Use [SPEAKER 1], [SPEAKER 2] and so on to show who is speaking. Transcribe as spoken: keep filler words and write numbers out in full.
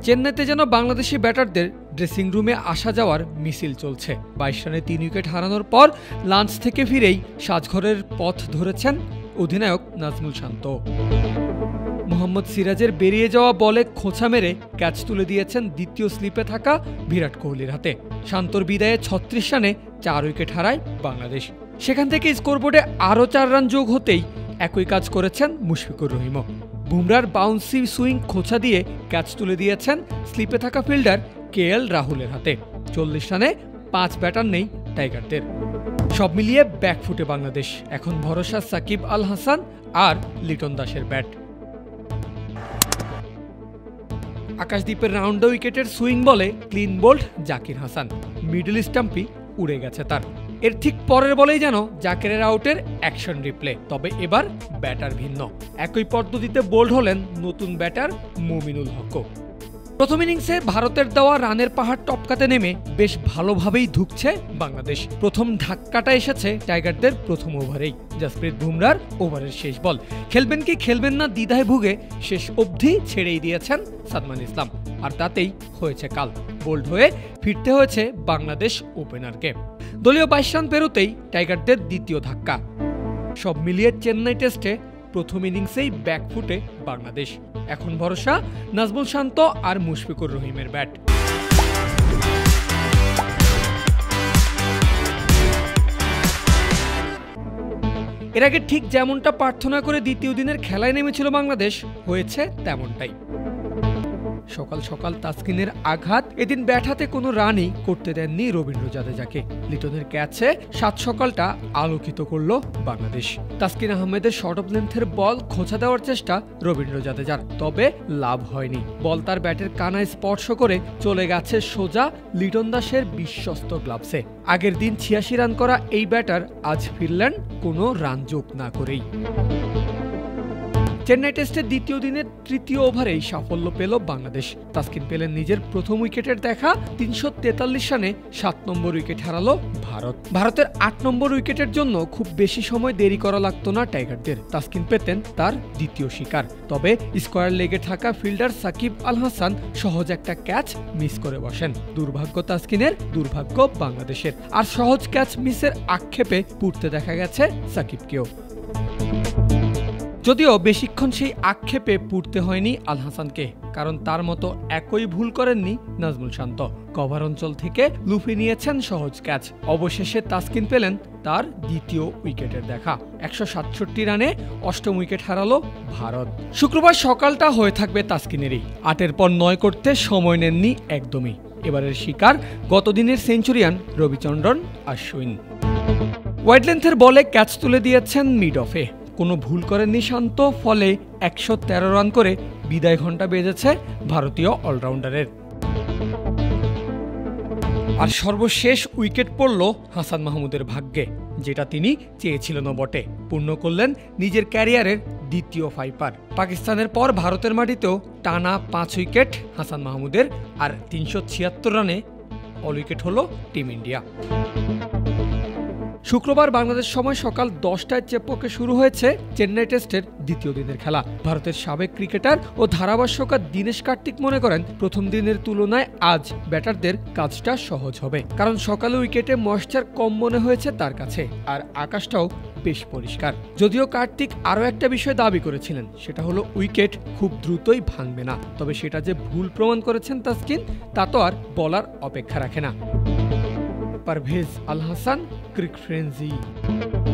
[SPEAKER 1] চেন্নাইতে যেন বাংলাদেশি ব্যাটারদের ড্রেসিং রুমে আসা যাওয়ার মিছিল চলছে। বাইশ রানে তিন উইকেট হারানোর পর লাঞ্চ থেকে ফিরেই সাজঘরের পথ ধরেছেন অধিনায়ক নাজমুল শান্ত। মোহাম্মদ সিরাজের বেরিয়ে যাওয়া বলে খোঁচা মেরে ক্যাচ তুলে দিয়েছেন দ্বিতীয় স্লিপে থাকা বিরাট কোহলির হাতে। শান্তর বিদায়ে ছত্রিশ রানে চার উইকেট হারায় বাংলাদেশ। সেখান থেকে স্কোরবোর্ডে আরও চার রান যোগ হতেই একই কাজ করেছেন মুশফিকুর রহিমও। বুমরার বাউন্সি সুইং খোঁচা দিয়ে ক্যাচ তুলে দিয়েছেন স্লিপে থাকা ফিল্ডার কে এল রাহুলের হাতে। চল্লিশ রানে পাঁচ ব্যাটার নেই টাইগারদের। সব মিলিয়ে ব্যাকফুটে বাংলাদেশ। এখন ভরসা সাকিব আল হাসান আর লিটন দাসের ব্যাট। আকাশদ্বীপের রাউন্ড উইকেটের সুইং বলে clean bowled Zakir Hasan. Middle স্টাম্পই উড়ে গেছে তার। এর ঠিক পরের বলেই যেন জাকিরের আউটের অ্যাকশন রিপ্লে, তবে এবার ব্যাটার ভিন্ন। একই পদ্ধতিতে বোল্ড হলেন নতুন ব্যাটার মুমিনুল হক। প্রথম ইনিংসে ভারতের দেওয়া রানের পাহাড় টপকাতে নেমে বেশ ভালোভাবেই ধুঁকছে বাংলাদেশ। প্রথম ধাক্কাটা এসেছে টাইগারদের প্রথম ওভারেই। জাসপ্রীত বুমরার ওভারের শেষ বল। খেলবেন কি খেলবেন না দ্বিধায় ভুগে শেষ অবধি ছেড়েই দিয়েছেন সাদমান ইসলাম, আর তাতেই হয়েছে কাল। বোল্ড হয়ে ফিরতে হয়েছে বাংলাদেশ ওপেনারকে। দলীয় বাইশ রান পেরোতেই টাইগারদের দ্বিতীয় ধাক্কা। সব মিলিয়ে চেন্নাই টেস্টে প্রথম ইনিংসেই ব্যাকফুটে বাংলাদেশ। এখন ভরসা নাজমুল শান্ত আর মুশফিকুর রহিমের ব্যাট। এর আগে ঠিক যেমনটা প্রার্থনা করে দ্বিতীয় দিনের খেলায় নেমেছিল বাংলাদেশ, হয়েছে তেমনটাই। সকাল সকাল তাসকিনের আঘাত এদিন ব্যাট হাতে কোনো রানই করতে দেননি রবীন্দ্র জাদেজাকে। লিটনের ক্যাচে সাত সকালটা আলোকিত করল বাংলাদেশ। তাসকিন আহমেদের শর্ট অফ লেন্থের বল খোঁচা দেওয়ার চেষ্টা রবীন্দ্র জাদেজার, তবে লাভ হয়নি। বল তার ব্যাটের কানায় স্পর্শ করে চলে গেছে সোজা লিটন দাসের বিশ্বস্ত গ্লাভসে। আগের দিন ছিয়াশি রান করা এই ব্যাটার আজ ফিরলেন কোনো রান যোগ না করেই। চেন্নাই টেস্টের দ্বিতীয় দিনের তৃতীয় ওভারেই সাফল্য পেল বাংলাদেশ। তাসকিন পেলেন নিজের প্রথম উইকেটের দেখা। তিনশো তেতাল্লিশ রানে সাত নম্বর উইকেট হারালো ভারত। ভারতের আট নম্বর উইকেটের জন্য খুব বেশি সময় দেরি করা লাগতো না টাইগারদের। তাসকিন পেতেন তার দ্বিতীয় শিকার, তবে স্কোয়ার লেগে থাকা ফিল্ডার সাকিব আল হাসান সহজ একটা ক্যাচ মিস করে বসেন। দুর্ভাগ্য তাসকিনের, দুর্ভাগ্য বাংলাদেশের। আর সহজ ক্যাচ মিসের আক্ষেপে পুড়তে দেখা গেছে সাকিবকেও। যদিও বেশিক্ষণ সেই আক্ষেপে পুড়তে হয়নি আল হাসানকে, কারণ তার মতো একই ভুল করেননি নাজমুল শান্ত। কভার অঞ্চল থেকে লুফে নিয়েছেন সহজ ক্যাচ। অবশেষে তাসকিন পেলেন তার দ্বিতীয় উইকেটের দেখা। একশো সাতষট্টি রানে অষ্টম উইকেট হারালো ভারত। শুক্রবার সকালটা হয়ে থাকবে তাসকিনেরই। আটের পর নয় করতে সময় নেননি একদমই। এবারের শিকার গতদিনের সেঞ্চুরিয়ান রবিচন্দ্রন অশ্বিন। ওয়াইড লেন্থের বলে ক্যাচ তুলে দিয়েছেন মিড অফে। কোনো ভুল করেননি শান্ত, ফলে একশো তেরো রান করে বিদায় ঘণ্টা বেজেছে ভারতীয় অলরাউন্ডারের। আর সর্বশেষ উইকেট পড়ল হাসান মাহমুদের ভাগ্যে, যেটা তিনি চেয়েছিলেন বটে। পূর্ণ করলেন নিজের ক্যারিয়ারের দ্বিতীয় ফাইপার। পাকিস্তানের পর ভারতের মাটিতেও টানা পাঁচ উইকেট হাসান মাহমুদের, আর তিনশো ছিয়াত্তর রানে অল উইকেট হল টিম ইন্ডিয়া। শুক্রবার বাংলাদেশ সময় সকাল দশটায় চেপকে শুরু হয়েছে চেন্নাই টেস্টের দ্বিতীয় দিনের খেলা। ভারতের সাবেক ক্রিকেটার ও ধারাভাষ্যকার দীনেশ কার্তিক মনে করেন প্রথম দিনের তুলনায় আজ ব্যাটারদের কাজটা সহজ হবে, কারণ সকালে উইকেটে ময়েশ্চার কম মনে হয়েছে তার কাছে, আর আকাশটাও বেশ পরিষ্কার। যদিও কার্তিক আরও একটা বিষয় দাবি করেছিলেন, সেটা হলো উইকেট খুব দ্রুতই ভাঙবে না। তবে সেটা যে ভুল প্রমাণ করেছেন তাসকিন, তা তো আর বলার অপেক্ষা রাখে না। Parvez Al Hasan, Cric frenzy.